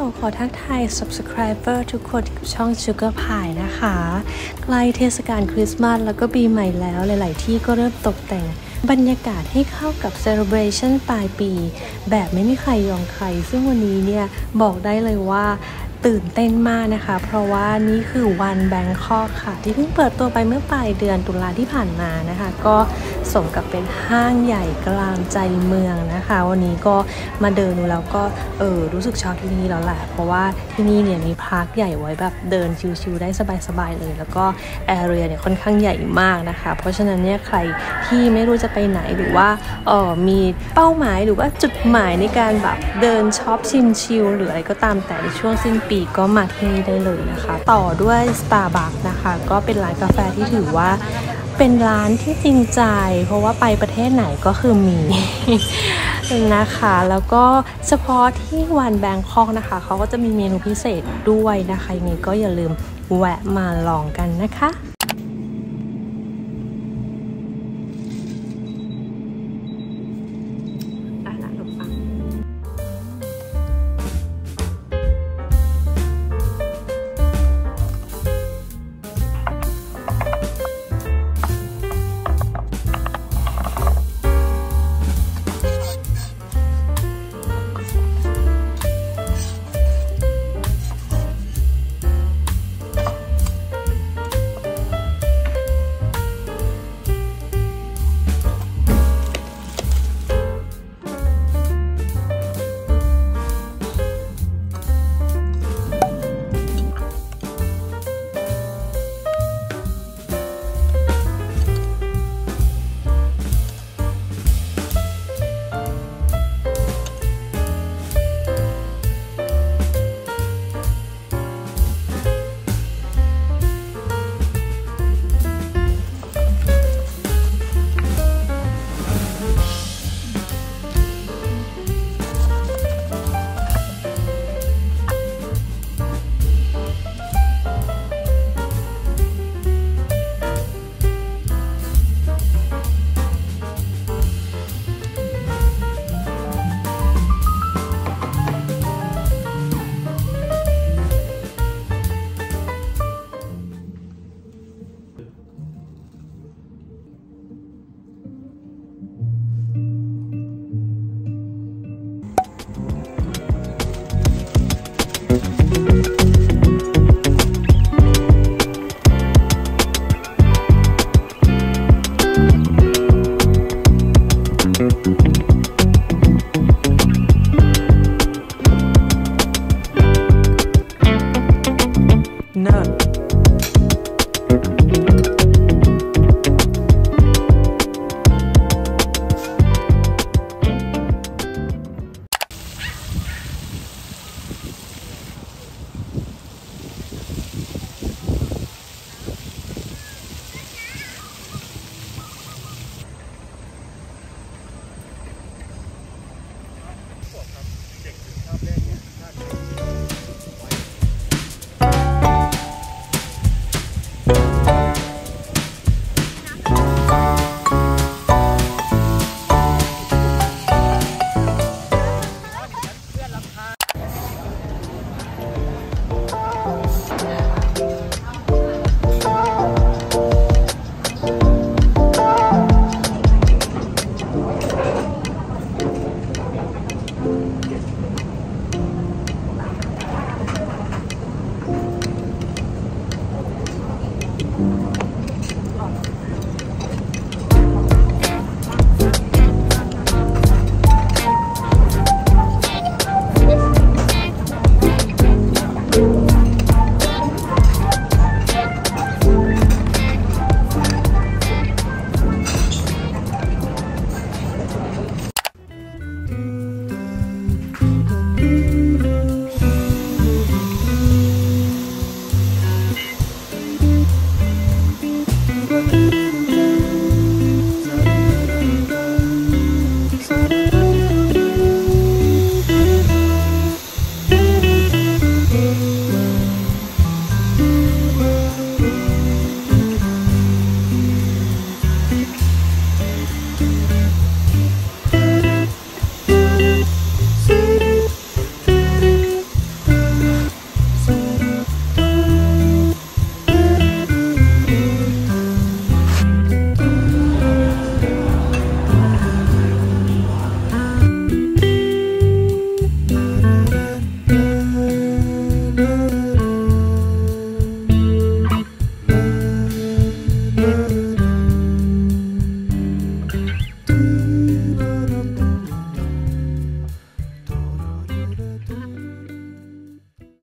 ขอทักทาย subscriber ทุกคนกับช่อง Sugar Pie นะคะใกล้เทศกาลคริสต์มาสแล้วก็ปีใหม่แล้วหลายๆที่ก็เริ่มตกแต่งบรรยากาศให้เข้ากับ celebration ปลายปีแบบไม่มีใครยอมใครซึ่งวันนี้เนี่ยบอกได้เลยว่าตื่นเต้นมากนะคะเพราะว่านี่คือวันแบงคอกค่ะที่เพิ่งเปิดตัวไปเมื่อปลายเดือนตุลาที่ผ่านมานะคะก็สมกับเป็นห้างใหญ่กลางใจเมืองนะคะวันนี้ก็มาเดินดูแล้วก็รู้สึกชอบที่นี่แล้วแหละเพราะว่าที่นี่เนี่ยมีพาร์คใหญ่ไว้แบบเดินชิลๆได้สบายๆเลยแล้วก็แอเรียเนี่ยค่อนข้างใหญ่มากนะคะเพราะฉะนั้นเนี่ยใครที่ไม่รู้จะไปไหนหรือว่ามีเป้าหมายหรือว่าจุดหมายในการแบบเดินช็อปชิลๆหรืออะไรก็ตามแต่ในช่วงสิ้นปีก็มาที่นี่ได้เลยนะคะต่อด้วย Starbucks นะคะก็เป็นร้านกาแฟที่ถือว่าเป็นร้านที่จริงใจเพราะว่าไปประเทศไหนก็คือมี นะคะแล้วก็เฉพาะที่วันแบงคอกนะคะเขาก็จะมีเมนูพิเศษด้วยนะคะยังไงก็อย่าลืมแวะมาลองกันนะคะ